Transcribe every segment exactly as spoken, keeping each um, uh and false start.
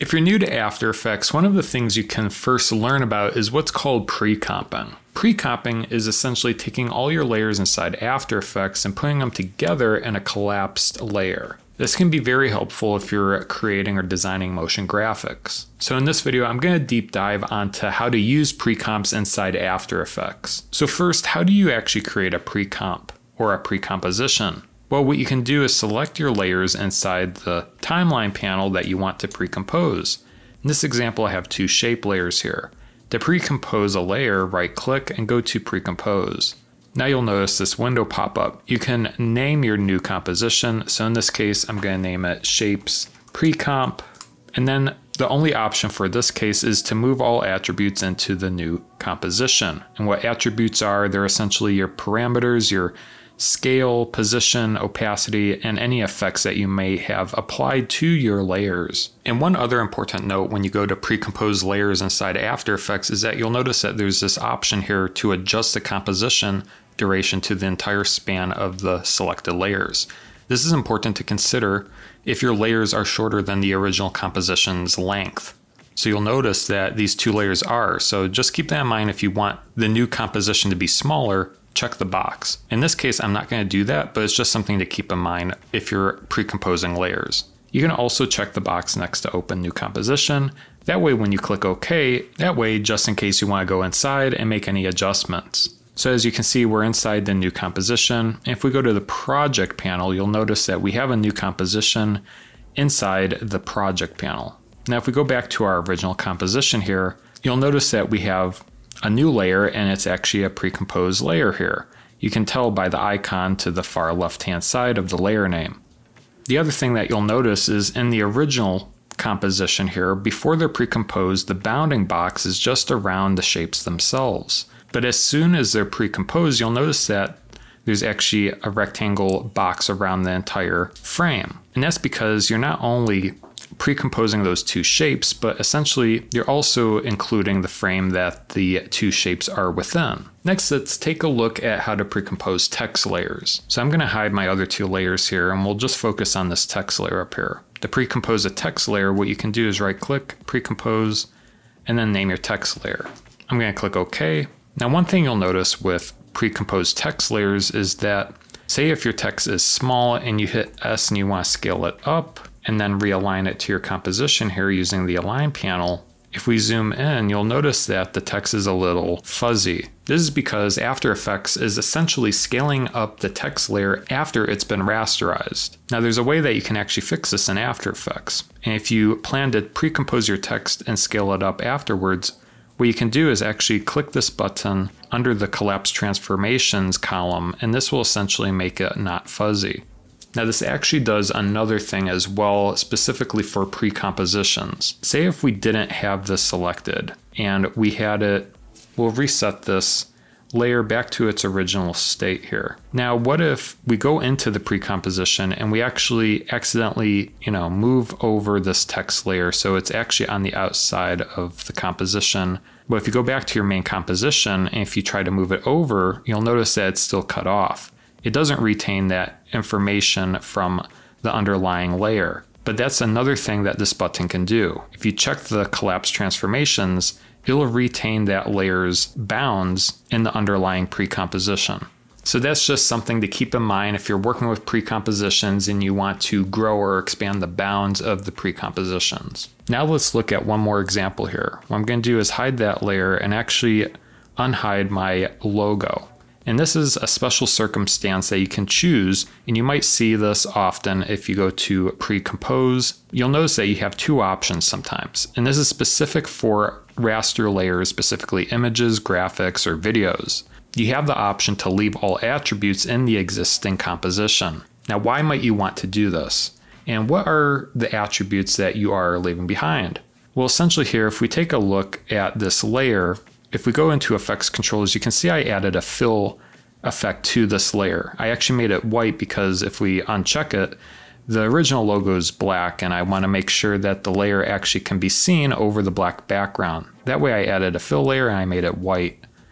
If you're new to After Effects, one of the things you can first learn about is what's called pre-comping. Pre-comping is essentially taking all your layers inside After Effects and putting them together in a collapsed layer. This can be very helpful if you're creating or designing motion graphics. So in this video, I'm going to deep dive onto how to use pre-comps inside After Effects. So first, how do you actually create a pre-comp or a pre-composition? Well, what you can do is select your layers inside the timeline panel that you want to pre-compose. In this example, I have two shape layers here. To pre-compose a layer, right-click and go to Pre-compose. Now you'll notice this window pop up. You can name your new composition. So in this case, I'm going to name it Shapes Pre-comp. And then the only option for this case is to move all attributes into the new composition. And what attributes are, they're essentially your parameters, your scale, position, opacity, and any effects that you may have applied to your layers. And one other important note when you go to pre-compose layers inside After Effects is that you'll notice that there's this option here to adjust the composition duration to the entire span of the selected layers. This is important to consider if your layers are shorter than the original composition's length. So you'll notice that these two layers are, so just keep that in mind. If you want the new composition to be smaller, check the box. In this case, I'm not going to do that, but it's just something to keep in mind if you're pre-composing layers. You can also check the box next to Open New Composition. That way, when you click OK, that way, just in case you want to go inside and make any adjustments. So as you can see, we're inside the new composition. If we go to the project panel, you'll notice that we have a new composition inside the project panel. Now, if we go back to our original composition here, you'll notice that we have a new layer, and it's actually a pre-composed layer here. You can tell by the icon to the far left-hand side of the layer name. The other thing that you'll notice is in the original composition here, before they're pre-composed, the bounding box is just around the shapes themselves. But as soon as they're pre-composed, you'll notice that there's actually a rectangle box around the entire frame. And that's because you're not only pre-composing those two shapes, but essentially you're also including the frame that the two shapes are within. Next, let's take a look at how to pre-compose text layers. So I'm going to hide my other two layers here, and we'll just focus on this text layer up here. To pre-compose a text layer, what you can do is right-click, pre-compose, and then name your text layer. I'm going to click OK. Now, one thing you'll notice with pre-composed text layers is that, say if your text is small and you hit S and you want to scale it up, and then realign it to your composition here using the Align panel, if we zoom in, you'll notice that the text is a little fuzzy. This is because After Effects is essentially scaling up the text layer after it's been rasterized. Now, there's a way that you can actually fix this in After Effects. And if you plan to pre-compose your text and scale it up afterwards, what you can do is actually click this button under the Collapse Transformations column, and this will essentially make it not fuzzy. Now, this actually does another thing as well, specifically for pre-compositions. Say if we didn't have this selected and we had it, we'll reset this layer back to its original state here. Now, what if we go into the pre-composition and we actually accidentally, you know, move over this text layer so it's actually on the outside of the composition? But if you go back to your main composition and if you try to move it over, you'll notice that it's still cut off. It doesn't retain that information from the underlying layer. But that's another thing that this button can do. If you check the Collapse Transformations, it'll retain that layer's bounds in the underlying pre-composition. So that's just something to keep in mind if you're working with pre-compositions and you want to grow or expand the bounds of the pre-compositions. Now let's look at one more example here. What I'm going to do is hide that layer and actually unhide my logo. And this is a special circumstance that you can choose, and you might see this often if you go to pre-compose. You'll notice that you have two options sometimes, and this is specific for raster layers, specifically images, graphics, or videos. You have the option to leave all attributes in the existing composition. Now, why might you want to do this? And what are the attributes that you are leaving behind? Well, essentially here, if we take a look at this layer, if we go into Effects Controls, you can see I added a fill effect to this layer. I actually made it white because if we uncheck it, the original logo is black, and I want to make sure that the layer actually can be seen over the black background. That way I added a fill layer and I made it white.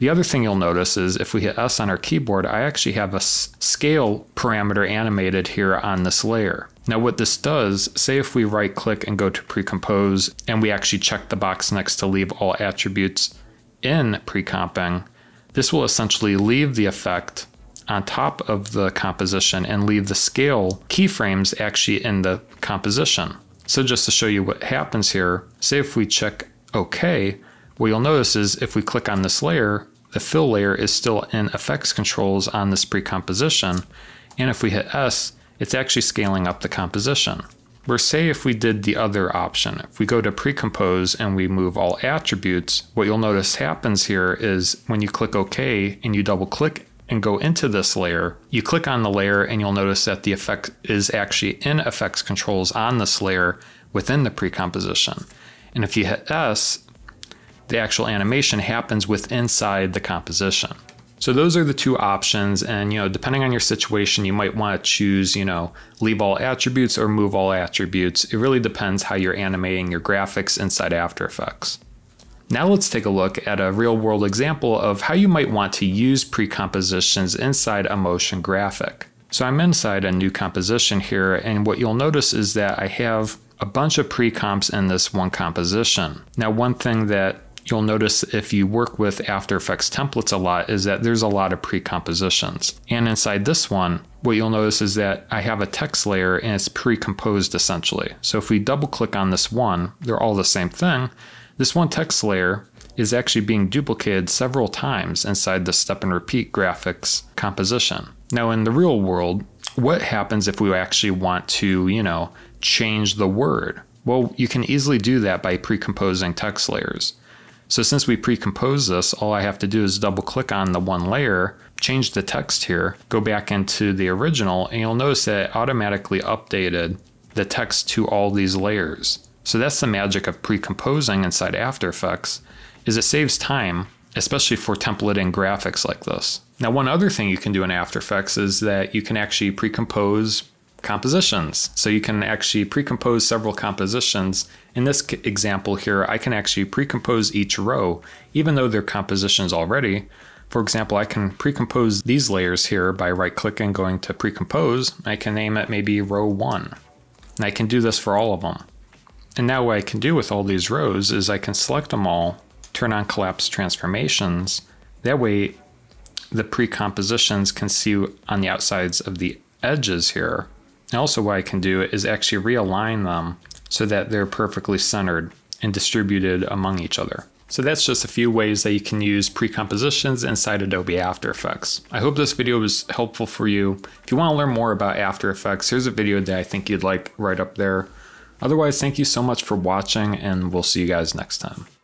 The other thing you'll notice is if we hit S on our keyboard, I actually have a scale parameter animated here on this layer. Now what this does, say if we right click and go to pre-compose and we actually check the box next to leave all attributes in pre-comping, this will essentially leave the effect on top of the composition and leave the scale keyframes actually in the composition. So just to show you what happens here, say if we check OK, what you'll notice is if we click on this layer, the fill layer is still in effects controls on this pre-composition, and if we hit S, it's actually scaling up the composition. Where say if we did the other option, if we go to pre-compose and we move all attributes, what you'll notice happens here is when you click OK and you double click and go into this layer, you click on the layer and you'll notice that the effect is actually in effects controls on this layer within the pre-composition. And if you hit S, the actual animation happens with inside the composition. So those are the two options, and you know, depending on your situation, you might want to choose, you know, leave all attributes or move all attributes. It really depends how you're animating your graphics inside After Effects. Now let's take a look at a real world example of how you might want to use pre-compositions inside a motion graphic. So I'm inside a new composition here, and what you'll notice is that I have a bunch of pre-comps in this one composition. Now one thing that you'll notice if you work with After Effects templates a lot is that there's a lot of pre-compositions. And inside this one, what you'll notice is that I have a text layer and it's pre-composed essentially. So if we double click on this one, they're all the same thing. This one text layer is actually being duplicated several times inside the step and repeat graphics composition. Now in the real world, what happens if we actually want to, you know, change the word? Well, you can easily do that by pre-composing text layers. So since we pre-compose this, all I have to do is double click on the one layer, change the text here, go back into the original, and you'll notice that it automatically updated the text to all these layers. So that's the magic of pre-composing inside After Effects, is it saves time, especially for templating graphics like this. Now one other thing you can do in After Effects is that you can actually pre-compose compositions. So you can actually pre-compose several compositions. In this example here, I can actually pre-compose each row, even though they're compositions already. For example, I can pre-compose these layers here by right-clicking, going to pre-compose. I can name it maybe row one. And I can do this for all of them. And now what I can do with all these rows is I can select them all, turn on collapse transformations. That way, the pre-compositions can see on the outsides of the edges here. And also what I can do is actually realign them so that they're perfectly centered and distributed among each other. So that's just a few ways that you can use pre-compositions inside Adobe After Effects. I hope this video was helpful for you. If you want to learn more about After Effects, here's a video that I think you'd like right up there. Otherwise, thank you so much for watching, and we'll see you guys next time.